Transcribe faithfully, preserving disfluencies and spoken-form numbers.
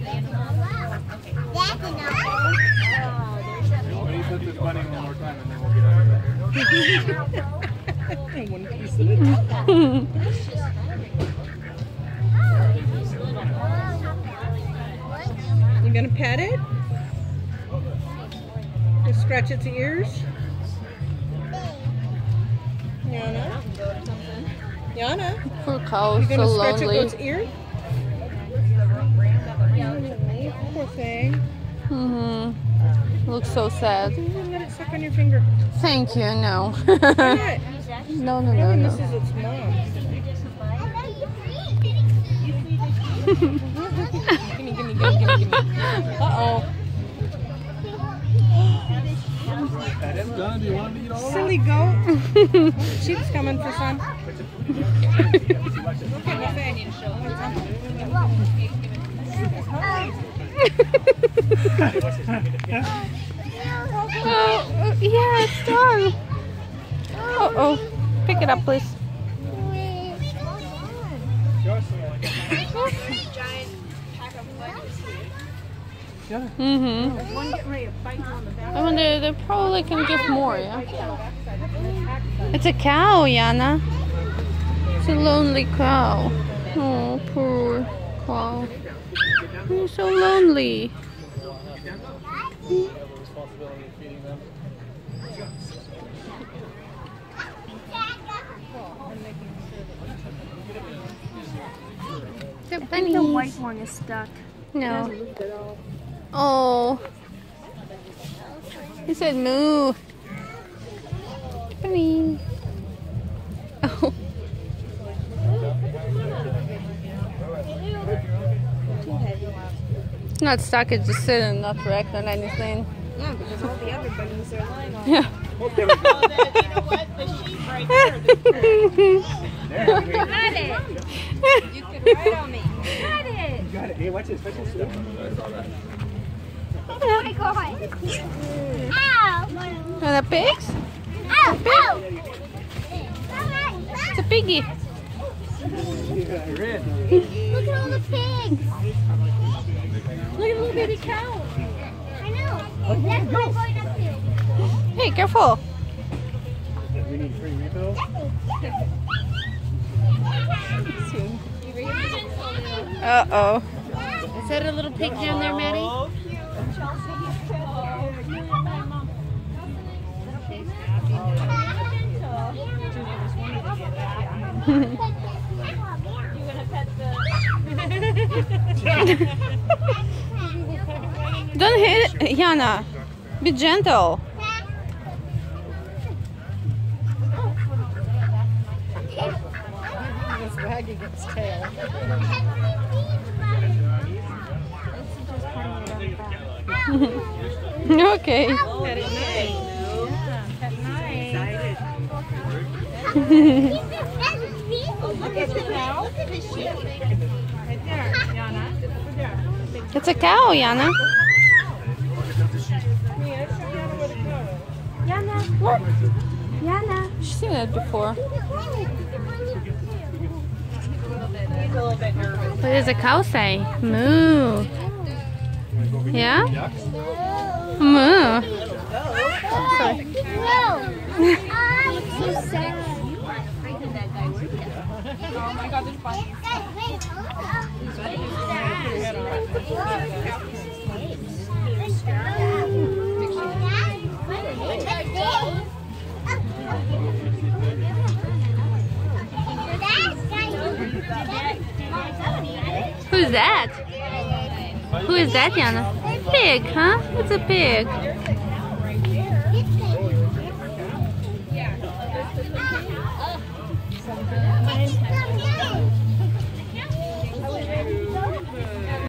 you put this bunny one more time and then we'll get out of there. One piece at a time. You gonna pet it? You scratch its ears? Yana? Yana? Poor cow, You so gonna scratch lonely. its ear? Poor thing. Mm-hmm. Looks so sad. Let it suck on your finger. Thank you. No. Why not? no, no, no, Probably no. misses its mom. Gimme, gimme, gimme, gimme, gimme. Uh-oh. That is done. Do you want him to eat all of it? Silly goat. Sheep's coming for some. Oh, yeah, it's done. Uh-oh. Pick it up, please. Mm-hmm. I wonder, they probably can give more, yeah? It's a cow, Yana. It's a lonely cow. Oh, poor cow. You're so lonely. Responsibility of feeding them. The I think the white one is stuck. No. Oh. He said moo. Bunny. Oh. It's not stuck, it's just sitting, not wrecked on anything. Yeah, because all the other bunnies are lying on it. Yeah. Oh, there we go. You know what? The sheep right there. There we go. Got it. You can ride on me. Got it. You got it. Hey, watch this. Watch this. Oh my god. Ow. Are the pigs? Ow. Ow. It's a piggy. Yeah, you're in. Look at all the pigs. Look at the little baby cow. I know. That's what I'm going up to. Hey, careful. We need free refills. Uh-oh. Is that a little pig down there, Maddie? Don't hit it, Yana. Be gentle. It's wagging its tail. Okay. Pet at night. Yeah, pet night. Look at the cow. Look at the sheep. Right there, Yana. Over there. It's a cow, Yana. Mia, show Yana where the cow is. Yana, look. Yana. She's seen it before. He's a little bit nervous. What does a cow say? Moo. Yeah? Moo. Sorry. No. I'm so sad. Oh my god, this bunny. Who's that? Who is that, Yana? Pig, huh? It's a pig.